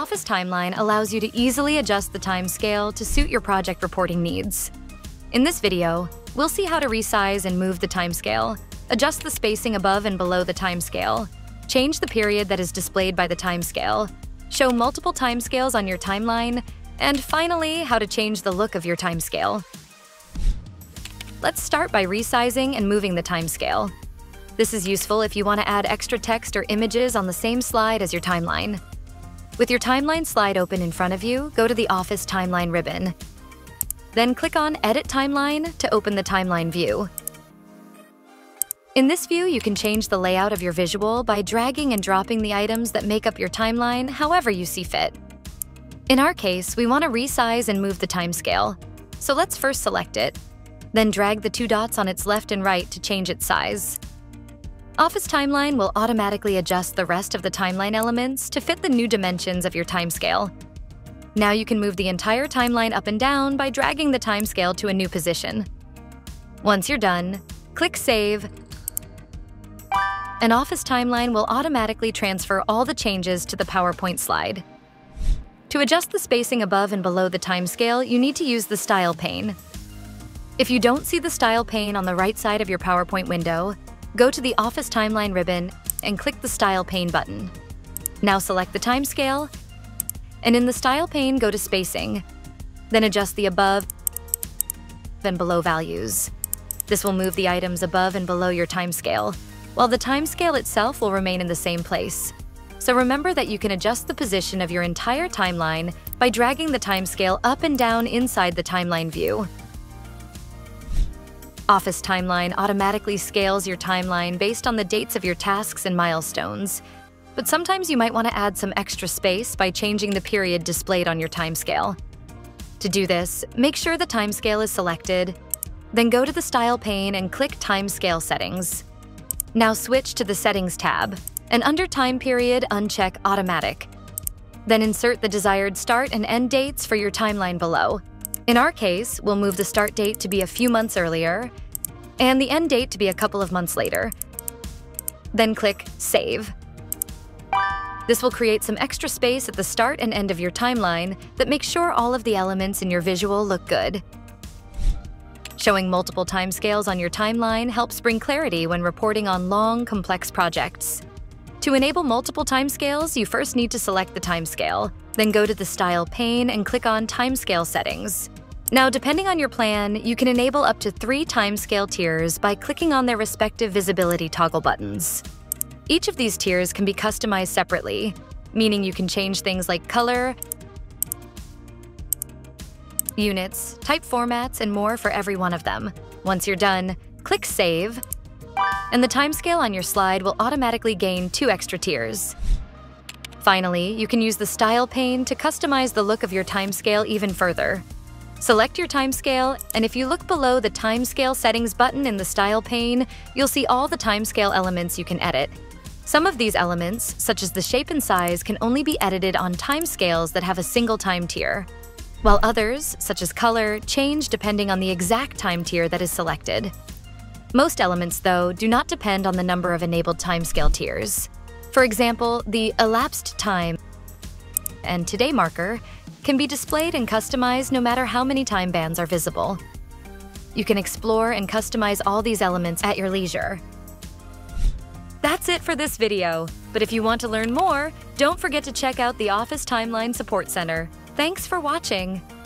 Office Timeline allows you to easily adjust the timescale to suit your project reporting needs. In this video, we'll see how to resize and move the timescale, adjust the spacing above and below the timescale, change the period that is displayed by the timescale, show multiple timescales on your timeline, and finally, how to change the look of your timescale. Let's start by resizing and moving the timescale. This is useful if you want to add extra text or images on the same slide as your timeline. With your timeline slide open in front of you, go to the Office Timeline ribbon. Then click on Edit Timeline to open the timeline view. In this view, you can change the layout of your visual by dragging and dropping the items that make up your timeline however you see fit. In our case, we want to resize and move the timescale, so let's first select it, then drag the two dots on its left and right to change its size. Office Timeline will automatically adjust the rest of the timeline elements to fit the new dimensions of your timescale. Now you can move the entire timeline up and down by dragging the timescale to a new position. Once you're done, click Save, and Office Timeline will automatically transfer all the changes to the PowerPoint slide. To adjust the spacing above and below the timescale, you need to use the Style pane. If you don't see the Style pane on the right side of your PowerPoint window, go to the Office Timeline ribbon and click the Style pane button. Now select the timescale, and in the Style pane, go to Spacing. Then adjust the above and below values. This will move the items above and below your timescale, while the timescale itself will remain in the same place. So remember that you can adjust the position of your entire timeline by dragging the timescale up and down inside the timeline view. Office Timeline automatically scales your timeline based on the dates of your tasks and milestones, but sometimes you might want to add some extra space by changing the period displayed on your timescale. To do this, make sure the timescale is selected, then go to the Style pane and click Timescale Settings. Now switch to the Settings tab, and under Time Period, uncheck Automatic. Then insert the desired start and end dates for your timeline below. In our case, we'll move the start date to be a few months earlier, and the end date to be a couple of months later. Then click Save. This will create some extra space at the start and end of your timeline that makes sure all of the elements in your visual look good. Showing multiple timescales on your timeline helps bring clarity when reporting on long, complex projects. To enable multiple timescales, you first need to select the timescale, then go to the Style pane and click on Timescale Settings. Now, depending on your plan, you can enable up to 3 timescale tiers by clicking on their respective visibility toggle buttons. Each of these tiers can be customized separately, meaning you can change things like color, units, type formats, and more for every one of them. Once you're done, click Save, and the timescale on your slide will automatically gain 2 extra tiers. Finally, you can use the Style pane to customize the look of your timescale even further. Select your timescale, and if you look below the Timescale Settings button in the Style pane, you'll see all the timescale elements you can edit. Some of these elements, such as the shape and size, can only be edited on timescales that have a single time tier, while others, such as color, change depending on the exact time tier that is selected. Most elements, though, do not depend on the number of enabled timescale tiers. For example, the elapsed time and today marker can be displayed and customized no matter how many time bands are visible. You can explore and customize all these elements at your leisure. That's it for this video, but if you want to learn more, don't forget to check out the Office Timeline Support Center. Thanks for watching!